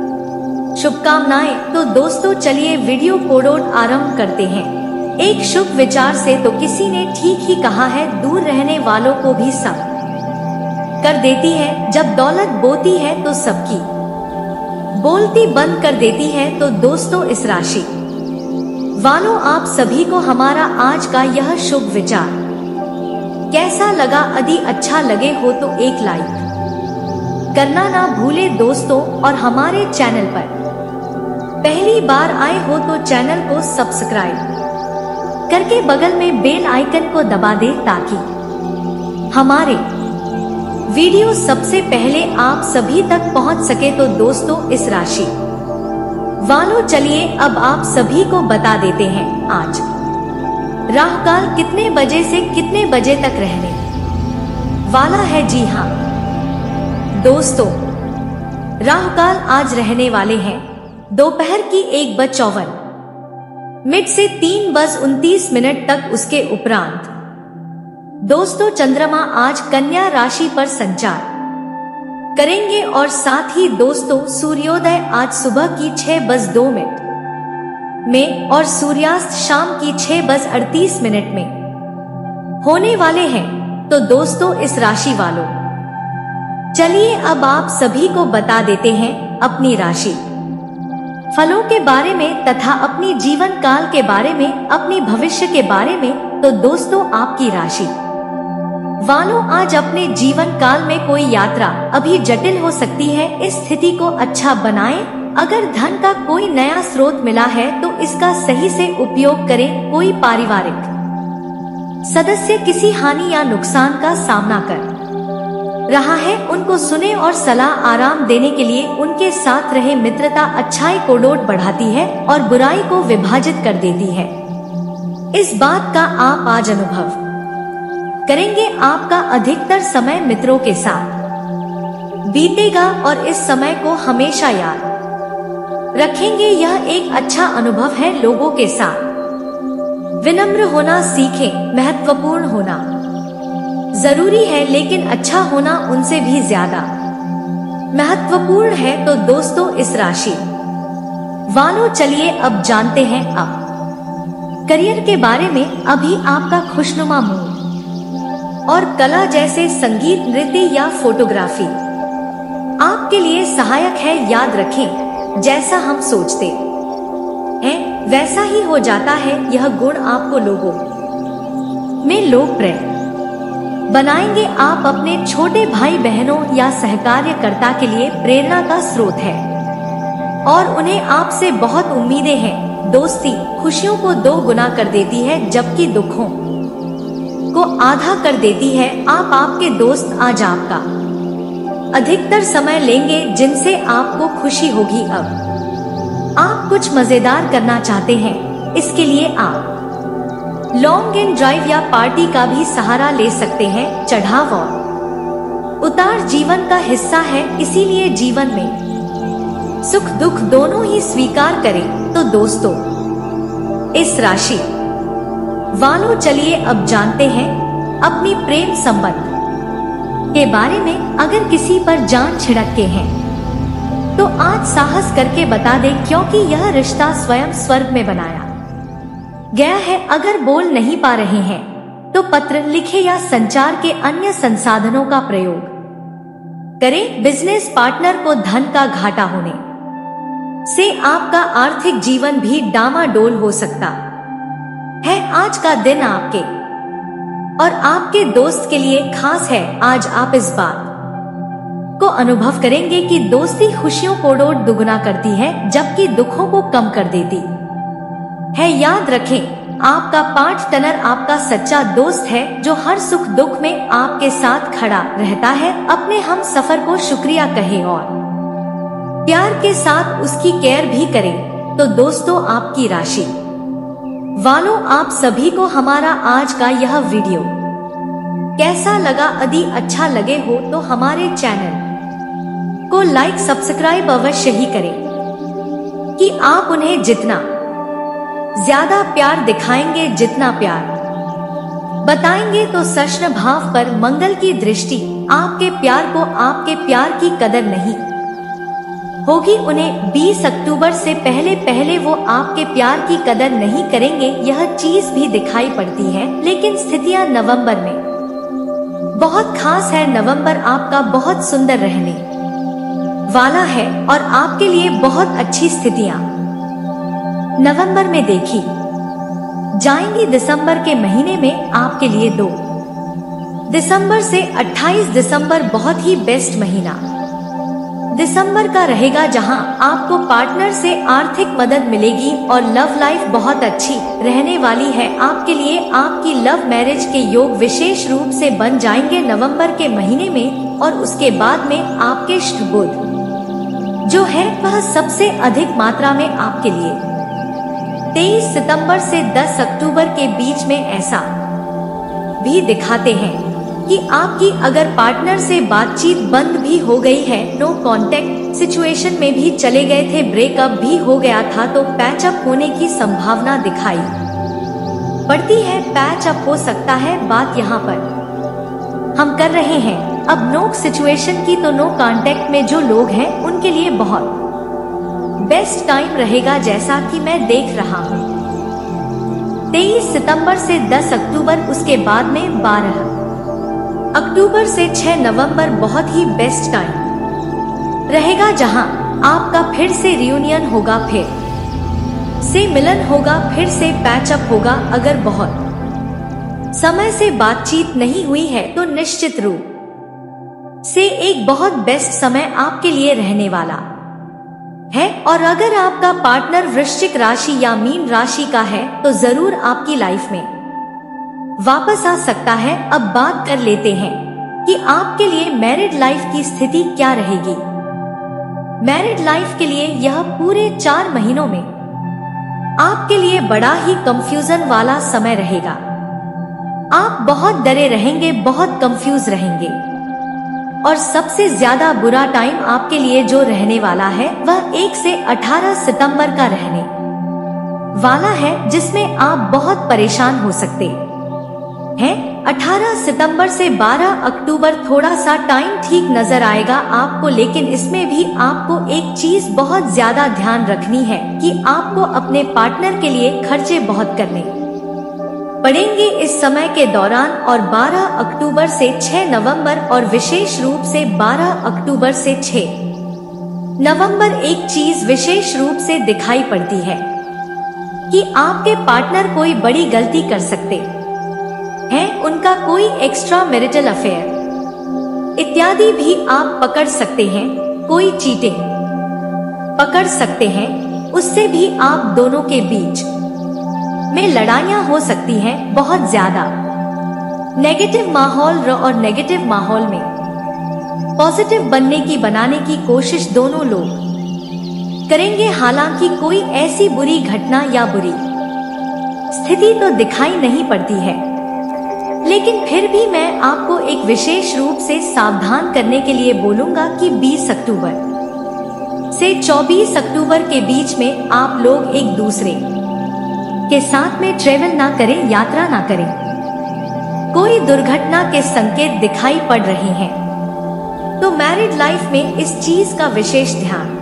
शुभकामनाएं। तो दोस्तों चलिए वीडियो को आरंभ करते हैं एक शुभ विचार से। तो किसी ने ठीक ही कहा है, दूर रहने वालों को भी सब कर देती है, जब दौलत बोती है तो सबकी बोलती बंद कर देती है। तो दोस्तों इस राशि वालों आप सभी को हमारा आज का यह शुभ विचार कैसा लगा? यदि अच्छा लगे हो तो एक लाइक करना ना भूले दोस्तों, और हमारे चैनल पर पहली बार आए हो तो चैनल को सब्सक्राइब करके बगल में बेल आइकन को दबा दे ताकि हमारे वीडियो सबसे पहले आप सभी तक पहुंच सके। तो दोस्तों इस राशि वालों चलिए अब आप सभी को बता देते हैं आज राहु काल कितने बजे से कितने बजे तक रहने वाला है। जी हाँ दोस्तों, राहु काल आज रहने वाले हैं दोपहर की 1:54 से 3:29 तक। उसके उपरांत दोस्तों चंद्रमा आज कन्या राशि पर संचार करेंगे और साथ ही दोस्तों सूर्योदय आज सुबह की 6:02 में और सूर्यास्त शाम की 6:38 में होने वाले हैं। तो दोस्तों इस राशि वालों चलिए अब आप सभी को बता देते हैं अपनी राशि फलों के बारे में तथा अपनी जीवन काल के बारे में, अपनी भविष्य के बारे में। तो दोस्तों आपकी राशि वालों आज अपने जीवन काल में कोई यात्रा अभी जटिल हो सकती है। इस स्थिति को अच्छा बनाएं। अगर धन का कोई नया स्रोत मिला है तो इसका सही से उपयोग करें। कोई पारिवारिक सदस्य किसी हानि या नुकसान का सामना कर रहा है, उनको सुने और सलाह आराम देने के लिए उनके साथ रहे। मित्रता अच्छाई को डोट बढ़ाती है और बुराई को विभाजित कर देती है। इस बात का आप आज अनुभव करेंगे। आपका अधिकतर समय मित्रों के साथ बीतेगा और इस समय को हमेशा याद रखेंगे। यह एक अच्छा अनुभव है। लोगों के साथ विनम्र होना सीखें। महत्वपूर्ण होना जरूरी है लेकिन अच्छा होना उनसे भी ज्यादा महत्वपूर्ण है। तो दोस्तों इस राशि वालों चलिए अब जानते हैं अब करियर के बारे में। अभी आपका खुशनुमा मूड और कला जैसे संगीत, नृत्य या फोटोग्राफी आपके लिए सहायक है। याद रखें जैसा हम सोचते हैं वैसा ही हो जाता है। यह गुण आपको लोगों में लोकप्रिय बनाएंगे। आप अपने छोटे भाई बहनों या सहकार्यकर्ता के लिए प्रेरणा का स्रोत है और उन्हें आपसे बहुत उम्मीदें हैं। दोस्ती खुशियों को 2 गुना कर देती है जबकि दुखों को आधा कर देती है। आप आपके दोस्त आज आपका अधिकतर समय लेंगे जिनसे आपको खुशी होगी। अब आप कुछ मजेदार करना चाहते हैं, इसके लिए आप लॉन्ग एंड ड्राइव या पार्टी का भी सहारा ले सकते हैं। चढ़ाव और उतार जीवन का हिस्सा है, इसीलिए जीवन में सुख दुख दोनों ही स्वीकार करें। तो दोस्तों इस राशि वालों चलिए अब जानते हैं अपनी प्रेम संबंध के बारे में। अगर किसी पर जान छिड़कते हैं तो आज साहस करके बता दें क्योंकि यह रिश्ता स्वयं स्वर्ग में बनाया गया है। अगर बोल नहीं पा रहे हैं तो पत्र लिखे या संचार के अन्य संसाधनों का प्रयोग करें। बिजनेस पार्टनर को धन का घाटा होने से आपका आर्थिक जीवन भी डामाडोल हो सकता है। आज का दिन आपके और आपके दोस्त के लिए खास है। आज आप इस बात को अनुभव करेंगे कि दोस्ती खुशियों को दोगुना करती है जबकि दुखों को कम कर देती है। याद रखें आपका पार्टनर आपका सच्चा दोस्त है जो हर सुख दुख में आपके साथ खड़ा रहता है। अपने हम सफर को शुक्रिया कहें और प्यार के साथ उसकी केयर भी करें। तो दोस्तों आपकी राशि वालों आप सभी को हमारा आज का यह वीडियो कैसा लगा? यदि अच्छा लगे हो तो हमारे चैनल को लाइक सब्सक्राइब अवश्य ही करें कि आप उन्हें जितना ज्यादा प्यार दिखाएंगे, जितना प्यार बताएंगे तो सश्न भाव पर मंगल की दृष्टि आपके प्यार को, आपके प्यार की कदर नहीं होगी। उन्हें 20 अक्टूबर से पहले वो आपके प्यार की कदर नहीं करेंगे। यह चीज भी दिखाई पड़ती है लेकिन स्थितियां नवंबर में बहुत खास है। नवंबर आपका बहुत सुंदर रहने वाला है और आपके लिए बहुत अच्छी स्थितियां नवंबर में देखी जाएंगी। दिसंबर के महीने में आपके लिए 2 दिसंबर से 28 दिसंबर बहुत ही बेस्ट महीना दिसंबर का रहेगा जहां आपको पार्टनर से आर्थिक मदद मिलेगी और लव लाइफ बहुत अच्छी रहने वाली है आपके लिए। आपकी लव मैरिज के योग विशेष रूप से बन जाएंगे नवंबर के महीने में, और उसके बाद में आपके इष्ट बुध जो है वह सबसे अधिक मात्रा में आपके लिए 23 सितंबर से 10 अक्टूबर के बीच में ऐसा भी दिखाते हैं कि आपकी अगर पार्टनर से बातचीत बंद भी हो गई है, नो कांटेक्ट सिचुएशन में भी चले गए थे, ब्रेकअप भी हो गया था, तो पैचअप होने की संभावना दिखाई पड़ती है। पैचअप हो सकता है, बात यहाँ पर हम कर रहे हैं अब नो सिचुएशन की, तो नो कांटेक्ट में जो लोग हैं उनके लिए बहुत बेस्ट टाइम रहेगा जैसा कि मैं देख रहा हूँ। 23 सितंबर से 10 अक्टूबर, उसके बाद में 12 अक्टूबर से 6 नवंबर बहुत ही बेस्ट टाइम रहेगा जहां आपका फिर से रियूनियन होगा, फिर से मिलन होगा, फिर से पैचअप होगा। अगर बहुत समय से बातचीत नहीं हुई है तो निश्चित रूप से एक बहुत बेस्ट समय आपके लिए रहने वाला है। और अगर आपका पार्टनर वृश्चिक राशि या मीन राशि का है तो जरूर आपकी लाइफ में वापस आ सकता है। अब बात कर लेते हैं कि आपके लिए मैरिड लाइफ की स्थिति क्या रहेगी। मैरिड लाइफ के लिए यह पूरे 4 महीनों में आपके लिए बड़ा ही कंफ्यूजन वाला समय रहेगा। आप बहुत डरे रहेंगे, बहुत कंफ्यूज रहेंगे, और सबसे ज्यादा बुरा टाइम आपके लिए जो रहने वाला है वह 1 से 18 सितंबर का रहने वाला है, जिसमें आप बहुत परेशान हो सकते हैं। 18 सितंबर से 12 अक्टूबर थोड़ा सा टाइम ठीक नजर आएगा आपको, लेकिन इसमें भी आपको एक चीज बहुत ज्यादा ध्यान रखनी है कि आपको अपने पार्टनर के लिए खर्चे बहुत करने पड़ेंगे इस समय के दौरान। और 12 अक्टूबर से 6 नवंबर और विशेष रूप से 12 अक्टूबर से 6 नवंबर एक चीज विशेष रूप से दिखाई पड़ती है कि आपके पार्टनर कोई बड़ी गलती कर सकते हैं, उनका कोई एक्स्ट्रा मैरिटल अफेयर इत्यादि भी आप पकड़ सकते हैं, कोई चीटिंग पकड़ सकते हैं, उससे भी आप दोनों के बीच में लड़ाइयां हो सकती हैं। बहुत ज्यादा नेगेटिव माहौल और नेगेटिव माहौल में पॉजिटिव बनाने की कोशिश दोनों लोग करेंगे। हालांकि कोई ऐसी बुरी घटना या बुरी स्थिति तो दिखाई नहीं पड़ती है, लेकिन फिर भी मैं आपको एक विशेष रूप से सावधान करने के लिए बोलूंगा कि 20 अक्टूबर से 24 अक्टूबर के बीच में आप लोग एक दूसरे के साथ में ट्रेवल ना करें, यात्रा ना करें। कोई दुर्घटना के संकेत दिखाई पड़ रहे हैं, तो मैरिड लाइफ में इस चीज का विशेष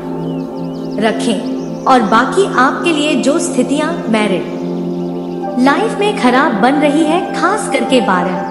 ध्यान रखें। और बाकी आपके लिए जो स्थितियां मैरिड लाइफ में खराब बन रही है, खास करके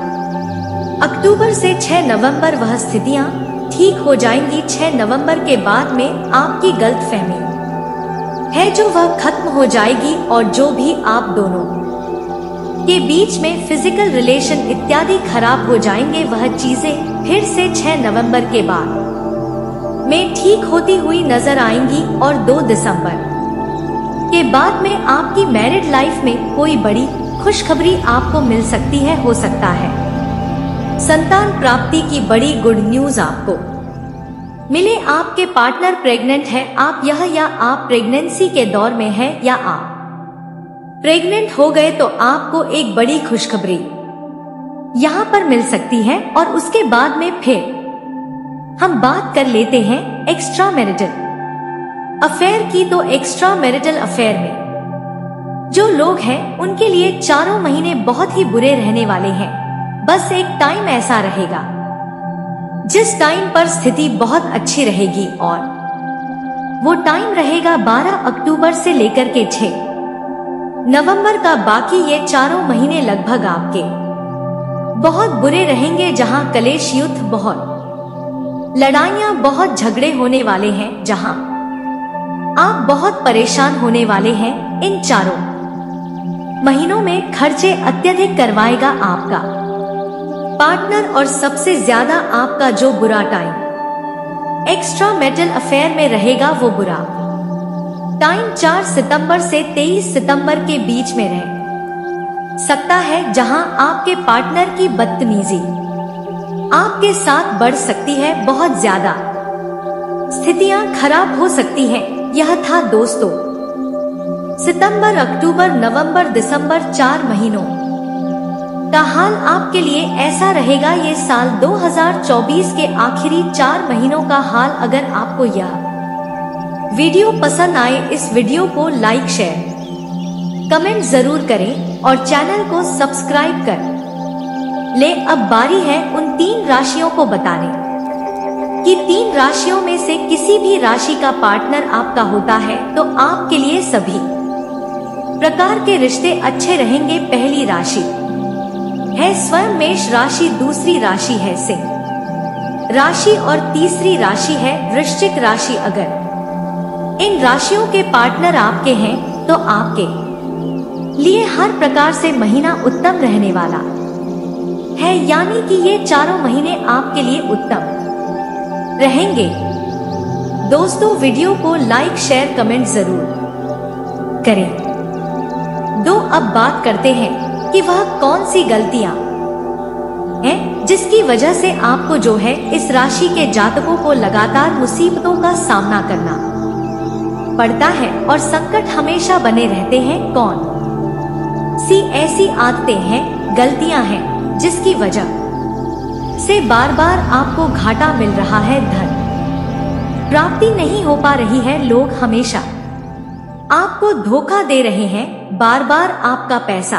12 अक्टूबर से 6 नवंबर वह स्थितियां ठीक हो जाएंगी। 6 नवंबर के बाद में आपकी गलतफहमी है जो वह खत्म हो जाएगी, और जो भी आप दोनों के बीच में फिजिकल रिलेशन इत्यादि खराब हो जाएंगे, वह चीजें फिर से 6 नवंबर के बाद में ठीक होती हुई नजर आएंगी। और 2 दिसंबर के बाद में आपकी मैरिड लाइफ में कोई बड़ी खुशखबरी आपको मिल सकती है। हो सकता है संतान प्राप्ति की बड़ी गुड न्यूज आपको मिले। आपके पार्टनर प्रेग्नेंट है, आप यह या आप प्रेगनेंसी के दौर में है, या आप प्रेग्नेंट हो गए, तो आपको एक बड़ी खुशखबरी यहाँ पर मिल सकती है। और उसके बाद में फिर हम बात कर लेते हैं एक्स्ट्रा मैरिटल अफेयर की। तो एक्स्ट्रा मैरिटल अफेयर में जो लोग हैं उनके लिए 4 महीने बहुत ही बुरे रहने वाले हैं। बस एक टाइम ऐसा रहेगा जिस टाइम पर स्थिति बहुत अच्छी रहेगी, और वो टाइम रहेगा 12 अक्टूबर से लेकर के 6 नवंबर का। बाकी ये 4 महीने लगभग आपके बहुत बुरे रहेंगे, जहां कलेश युद्ध, बहुत लड़ाइयां, बहुत झगड़े होने वाले हैं, जहां आप बहुत परेशान होने वाले हैं। इन 4 महीनों में खर्चे अत्यधिक करवाएगा आपका पार्टनर, और सबसे ज्यादा आपका जो बुरा टाइम एक्स्ट्रा मैरिटल अफेयर में रहेगा वो बुरा टाइम 4 सितंबर से 23 सितंबर के बीच में रह सकता है, जहां आपके पार्टनर की बदतमीजी आपके साथ बढ़ सकती है। बहुत ज्यादा स्थितियां खराब हो सकती हैं। यह था दोस्तों सितंबर, अक्टूबर, नवंबर, दिसंबर 4 महीनों का हाल आपके लिए ऐसा रहेगा। ये साल 2024 के आखिरी 4 महीनों का हाल। अगर आपको यह वीडियो पसंद आए, इस वीडियो को लाइक, शेयर, कमेंट जरूर करें और चैनल को सब्सक्राइब कर ले। अब बारी है उन 3 राशियों को बताने कि 3 राशियों में से किसी भी राशि का पार्टनर आपका होता है तो आपके लिए सभी प्रकार के रिश्ते अच्छे रहेंगे। पहली राशि है स्वयं मेष राशि, दूसरी राशि है सिंह राशि और तीसरी राशि है वृश्चिक राशि। अगर इन राशियों के पार्टनर आपके हैं तो आपके लिए हर प्रकार से महीना उत्तम रहने वाला है, यानी कि ये चारों महीने आपके लिए उत्तम रहेंगे। दोस्तों वीडियो को लाइक, शेयर, कमेंट जरूर करें। अब बात करते हैं कि वह कौन सी गलतियां हैं जिसकी वजह से आपको जो है इस राशि के जातकों को लगातार मुसीबतों का सामना करना पड़ता है और संकट हमेशा बने रहते हैं। कौन सी ऐसी आदतें हैं, गलतियां हैं जिसकी वजह से बार बार आपको घाटा मिल रहा है, धन प्राप्ति नहीं हो पा रही है, लोग हमेशा आपको धोखा दे रहे हैं, बार बार आपका पैसा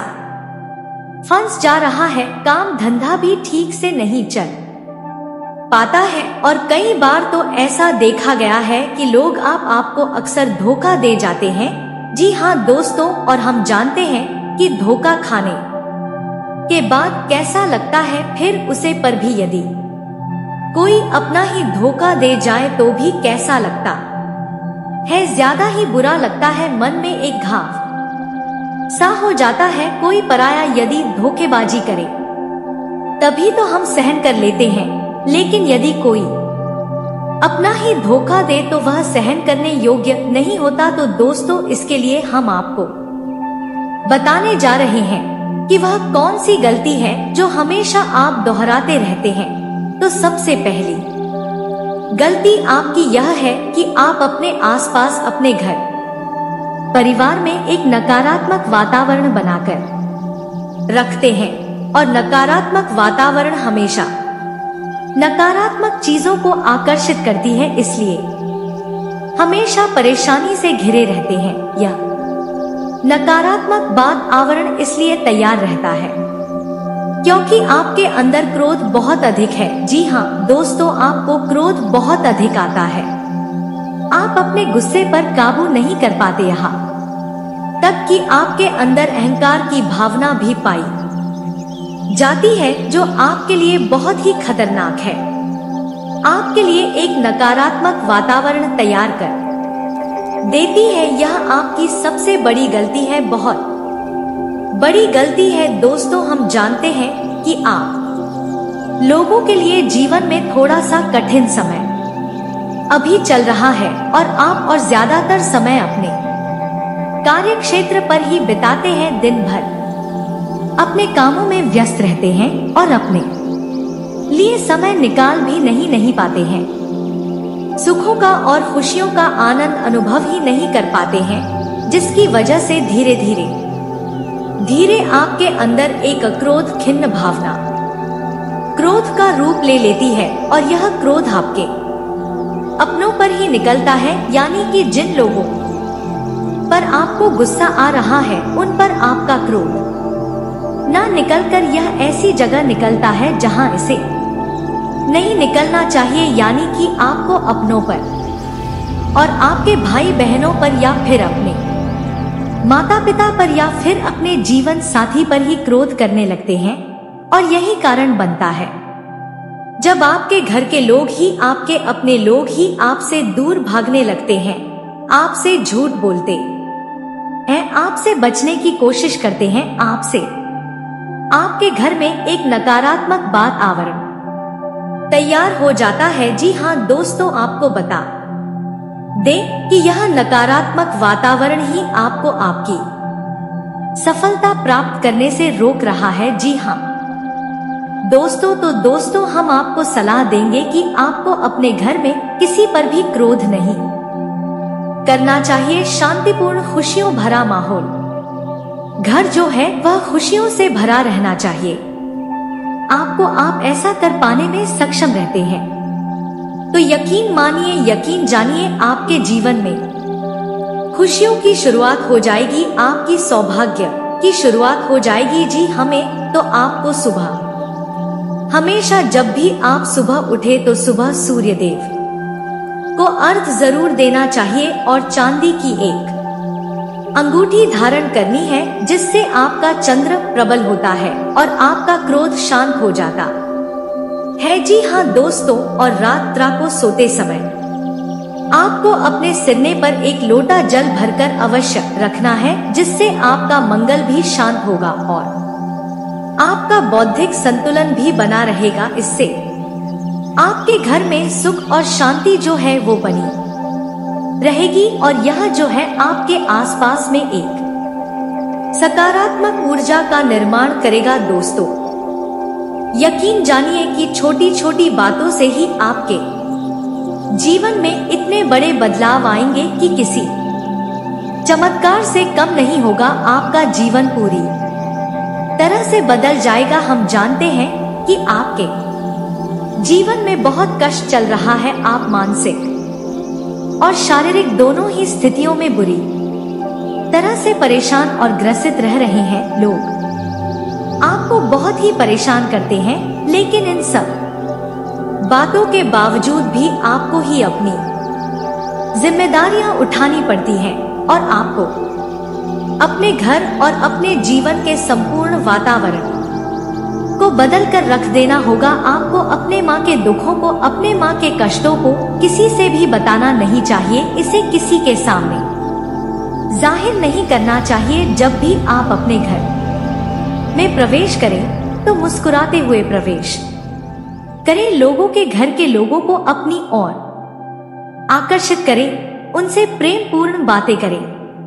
फंस जा रहा है, काम धंधा भी ठीक से नहीं चल पाता है और कई बार तो ऐसा देखा गया है कि लोग आपको अक्सर धोखा दे जाते हैं। जी हाँ दोस्तों, और हम जानते हैं कि धोखा खाने के बाद कैसा लगता है, फिर उसे पर भी यदि कोई अपना ही धोखा दे जाए तो भी कैसा लगता है, ज्यादा ही बुरा लगता है। मन में एक घाव सा हो जाता है। कोई पराया यदि धोखेबाजी करे तभी तो हम सहन कर लेते हैं, लेकिन यदि कोई अपना ही धोखा दे तो वह सहन करने योग्य नहीं होता। तो दोस्तों इसके लिए हम आपको बताने जा रहे हैं कि वह कौन सी गलती है जो हमेशा आप दोहराते रहते हैं। तो सबसे पहली गलती आपकी यह है कि आप अपने आसपास, अपने घर परिवार में एक नकारात्मक वातावरण बनाकर रखते हैं और नकारात्मक वातावरण हमेशा नकारात्मक चीजों को आकर्षित करती है, इसलिए हमेशा परेशानी से घिरे रहते हैं। यह नकारात्मक वातावरण इसलिए तैयार रहता है क्योंकि आपके अंदर क्रोध बहुत अधिक है। जी हाँ दोस्तों, आपको क्रोध बहुत अधिक आता है, आप अपने गुस्से पर काबू नहीं कर पाते, यहाँ तक कि आपके अंदर अहंकार की भावना भी पाई जाती है जो आपके लिए बहुत ही खतरनाक है। आपके लिए एक नकारात्मक वातावरण तैयार कर देती है, यह आपकी सबसे बड़ी गलती है, बहुत बड़ी गलती है। दोस्तों हम जानते हैं कि आप लोगों के लिए जीवन में थोड़ा सा कठिन समय अभी चल रहा है और आप और ज्यादातर समय अपने कार्य क्षेत्र पर ही बिताते हैं, दिन भर अपने कामों में व्यस्त रहते हैं और अपने लिए समय निकाल भी नहीं पाते हैं। सुखों का और खुशियों का आनंद अनुभव ही नहीं कर पाते हैं, जिसकी वजह से धीरे धीरे आपके अंदर एक क्रोध खिन्न भावना क्रोध का रूप ले लेती है और यह क्रोध आपके अपनों पर ही निकलता है, यानी कि जिन लोगों पर आपको गुस्सा आ रहा है उन पर आपका क्रोध ना निकलकर यह ऐसी जगह निकलता है जहां इसे नहीं निकलना चाहिए, यानी कि आपको अपनों पर और आपके भाई बहनों पर या फिर अपने माता पिता पर या फिर अपने जीवन साथी पर ही क्रोध करने लगते हैं। और यही कारण बनता है जब आपके घर के लोग ही, आपके अपने लोग ही आपसे दूर भागने लगते हैं, आपसे झूठ बोलते हैं, आपसे बचने की कोशिश करते हैं, आपसे आपके घर में एक नकारात्मक वातावरण तैयार हो जाता है। जी हाँ दोस्तों, आपको बता दें कि यह नकारात्मक वातावरण ही आपको आपकी सफलता प्राप्त करने से रोक रहा है। जी हाँ दोस्तों, तो दोस्तों हम आपको सलाह देंगे कि आपको अपने घर में किसी पर भी क्रोध नहीं करना चाहिए। शांतिपूर्ण खुशियों भरा माहौल, घर जो है वह खुशियों से भरा रहना चाहिए। आपको आप ऐसा कर पाने में सक्षम रहते हैं। तो यकीन मानिए, यकीन जानिए, आपके जीवन में खुशियों की शुरुआत हो जाएगी, आपकी सौभाग्य की शुरुआत हो जाएगी। जी हमें तो आपको सुबह हमेशा जब भी आप सुबह उठे तो सुबह सूर्य देव को अर्घ जरूर देना चाहिए और चांदी की एक अंगूठी धारण करनी है, जिससे आपका चंद्र प्रबल होता है और आपका क्रोध शांत हो जाता है। जी हाँ दोस्तों, और रात को सोते समय आपको अपने सिरने पर एक लोटा जल भरकर अवश्य रखना है, जिससे आपका मंगल भी शांत होगा और आपका बौद्धिक संतुलन भी बना रहेगा। इससे आपके घर में सुख और शांति जो है वो बनी रहेगी और यह जो है आपके आसपास में एक सकारात्मक ऊर्जा का निर्माण करेगा। दोस्तों यकीन जानिए कि छोटी छोटी बातों से ही आपके जीवन में इतने बड़े बदलाव आएंगे कि किसी चमत्कार से कम नहीं होगा। आपका जीवन पूरी तरह से बदल जाएगा। हम जानते हैं कि आपके जीवन में बहुत कष्ट चल रहा है, आप मानसिक और शारीरिक दोनों ही स्थितियों में बुरी तरह से परेशान और ग्रसित रह रहे हैं। लोग आपको बहुत ही परेशान करते हैं, लेकिन इन सब बातों के बावजूद भी आपको ही अपनी जिम्मेदारियां उठानी पड़ती हैं और आपको अपने घर और अपने जीवन के संपूर्ण वातावरण को बदल कर रख देना होगा। आपको अपने माँ के दुखों को, अपने माँ के कष्टों को किसी से भी बताना नहीं चाहिए। इसे किसी के सामने जाहिर नहीं करना चाहिए। जब भी आप अपने घर में प्रवेश करें तो मुस्कुराते हुए प्रवेश करें। लोगों के घर के लोगों को अपनी ओर आकर्षित करें, उनसे प्रेम पूर्ण बातें करें।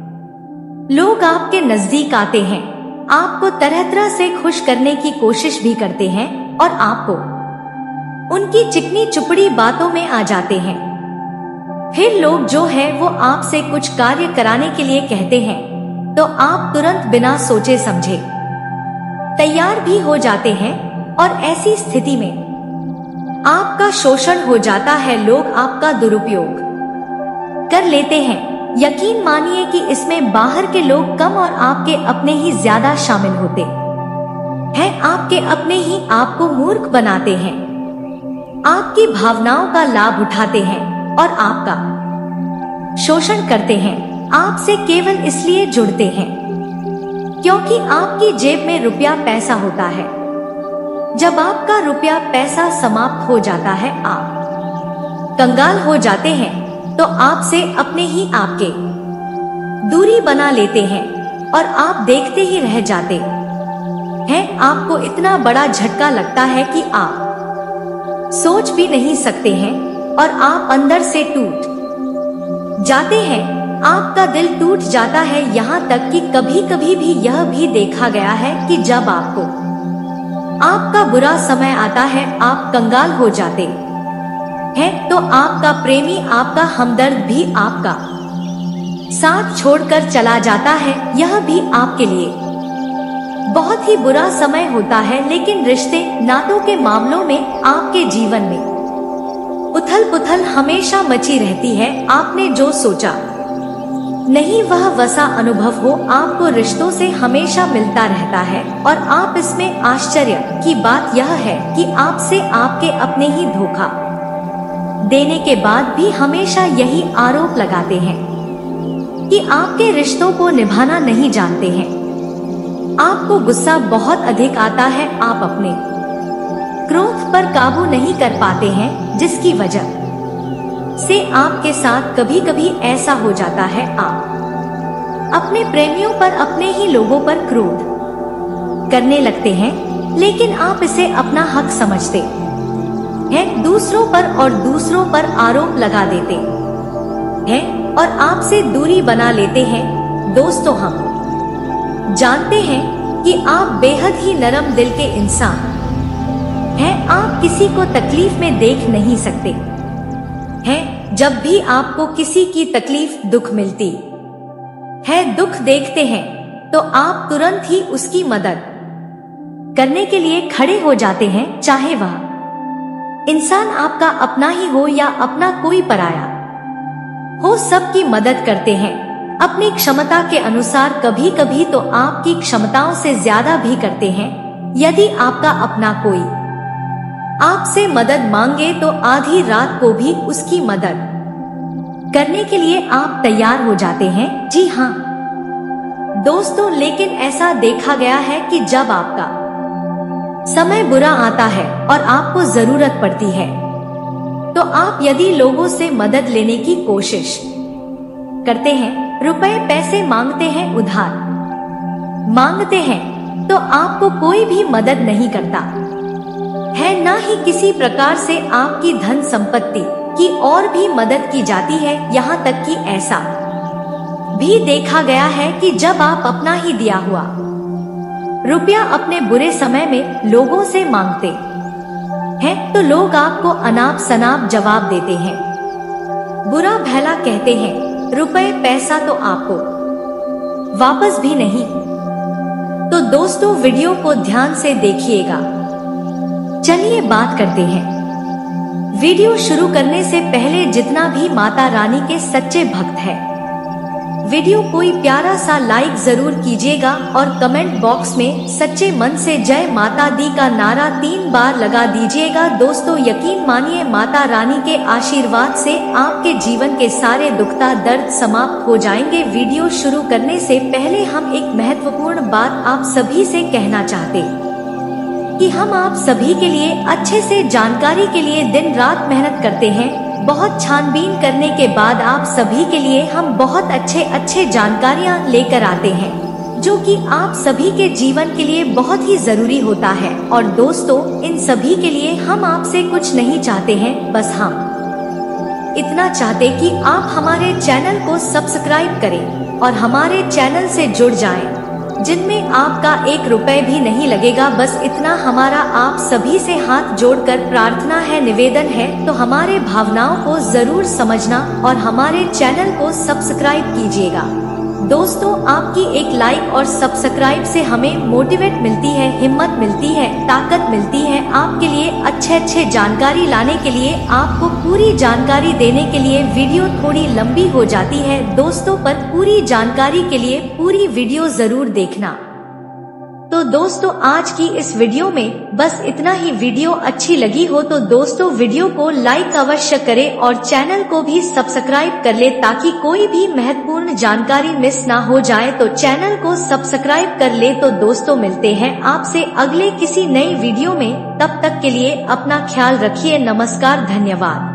लोग आपके नजदीक आते हैं, आपको तरह तरह से खुश करने की कोशिश भी करते हैं और आपको उनकी चिकनी चुपड़ी बातों में आ जाते हैं। फिर लोग जो है वो आपसे कुछ कार्य कराने के लिए कहते हैं तो आप तुरंत बिना सोचे समझे तैयार भी हो जाते हैं और ऐसी स्थिति में आपका शोषण हो जाता है। लोग आपका दुरुपयोग कर लेते हैं। यकीन मानिए कि इसमें बाहर के लोग कम और आपके अपने ही ज्यादा शामिल होते हैं। आपके अपने ही आपको मूर्ख बनाते हैं, आपकी भावनाओं का लाभ उठाते हैं और आपका शोषण करते हैं। आपसे केवल इसलिए जुड़ते हैं क्योंकि आपकी जेब में रुपया पैसा होता है। जब आपका रुपया पैसा समाप्त हो जाता है, आप कंगाल हो जाते हैं तो आपसे अपने ही आपके दूरी बना लेते हैं और आप देखते ही रह जाते हैं। आपको इतना बड़ा झटका लगता है कि आप सोच भी नहीं सकते हैं और आप अंदर से टूट जाते हैं। आपका दिल टूट जाता है। यहाँ तक कि कभी कभी भी यह भी देखा गया है कि जब आपका बुरा समय आता है, आप कंगाल हो जाते हैं तो आपका प्रेमी, आपका हमदर्द भी आपका साथ छोड़कर चला जाता है। यह भी आपके लिए बहुत ही बुरा समय होता है। लेकिन रिश्ते नातों के मामलों में आपके जीवन में उथल पुथल हमेशा मची रहती है। आपने जो सोचा नहीं वह वसा अनुभव हो आपको रिश्तों से हमेशा मिलता रहता है। और आप इसमें आश्चर्य की बात यह है कि आपसे आपके अपने ही धोखा देने के बाद भी हमेशा यही आरोप लगाते हैं कि आपके रिश्तों को निभाना नहीं जानते हैं। आपको गुस्सा बहुत अधिक आता है, आप अपने क्रोध पर काबू नहीं कर पाते हैं, जिसकी वजह से आपके साथ कभी कभी ऐसा हो जाता है आप अपने प्रेमियों पर, अपने ही लोगों पर क्रोध करने लगते हैं। लेकिन आप इसे अपना हक समझते हैं, दूसरों पर आरोप लगा देते हैं और आपसे दूरी बना लेते हैं। दोस्तों, हम जानते हैं कि आप बेहद ही नरम दिल के इंसान हैं। आप किसी को तकलीफ में देख नहीं सकते हैं। जब भी आपको किसी की तकलीफ, दुख मिलती है, दुख देखते हैं, तो आप तुरंत ही उसकी मदद करने के लिए खड़े हो जाते हैं, चाहे वह इंसान आपका अपना ही हो या अपना कोई पराया हो। सबकी मदद करते हैं अपनी क्षमता के अनुसार, कभी कभी तो आपकी क्षमताओं से ज्यादा भी करते हैं। यदि आपका अपना कोई आपसे मदद मांगे तो आधी रात को भी उसकी मदद करने के लिए आप तैयार हो जाते हैं। जी हाँ दोस्तों, लेकिन ऐसा देखा गया है कि जब आपका समय बुरा आता है और आपको जरूरत पड़ती है, तो आप यदि लोगों से मदद लेने की कोशिश करते हैं, रुपए पैसे मांगते हैं, उधार मांगते हैं, तो आपको कोई भी मदद नहीं करता है, ना ही किसी प्रकार से आपकी धन संपत्ति की और भी मदद की जाती है। यहाँ तक कि ऐसा भी देखा गया है कि जब आप अपना ही दिया हुआ रुपया अपने बुरे समय में लोगों से मांगते हैं, तो लोग आपको अनाप शनाप जवाब देते हैं, बुरा भला कहते हैं, रुपए पैसा तो आपको वापस भी नहीं। तो दोस्तों, वीडियो को ध्यान से देखिएगा। चलिए बात करते हैं। वीडियो शुरू करने से पहले जितना भी माता रानी के सच्चे भक्त हैं, वीडियो कोई प्यारा सा लाइक जरूर कीजिएगा और कमेंट बॉक्स में सच्चे मन से जय माता दी का नारा 3 बार लगा दीजिएगा। दोस्तों, यकीन मानिए, माता रानी के आशीर्वाद से आपके जीवन के सारे दुखता दर्द समाप्त हो जाएंगे। वीडियो शुरू करने से पहले हम एक महत्वपूर्ण बात आप सभी से कहना चाहते कि हम आप सभी के लिए अच्छे से जानकारी के लिए दिन रात मेहनत करते हैं। बहुत छानबीन करने के बाद आप सभी के लिए हम बहुत अच्छे जानकारियां लेकर आते हैं, जो कि आप सभी के जीवन के लिए बहुत ही जरूरी होता है। और दोस्तों, इन सभी के लिए हम आपसे कुछ नहीं चाहते हैं, बस हम इतना चाहते कि आप हमारे चैनल को सब्सक्राइब करें और हमारे चैनल से जुड़ जाएं, जिनमें आपका 1 रुपए भी नहीं लगेगा। बस इतना हमारा आप सभी से हाथ जोड़कर प्रार्थना है, निवेदन है। तो हमारे भावनाओं को जरूर समझना और हमारे चैनल को सब्सक्राइब कीजिएगा। दोस्तों, आपकी एक लाइक और सब्सक्राइब से हमें मोटिवेट मिलती है, हिम्मत मिलती है, ताकत मिलती है आपके लिए अच्छे जानकारी लाने के लिए, आपको पूरी जानकारी देने के लिए। वीडियो थोड़ी लंबी हो जाती है दोस्तों, पर पूरी जानकारी के लिए पूरी वीडियो जरूर देखना। तो दोस्तों, आज की इस वीडियो में बस इतना ही। वीडियो अच्छी लगी हो तो दोस्तों वीडियो को लाइक अवश्य करें और चैनल को भी सब्सक्राइब कर ले, ताकि कोई भी महत्वपूर्ण जानकारी मिस ना हो जाए। तो चैनल को सब्सक्राइब कर ले। तो दोस्तों, मिलते हैं आपसे अगले किसी नई वीडियो में। तब तक के लिए अपना ख्याल रखिए। नमस्कार, धन्यवाद।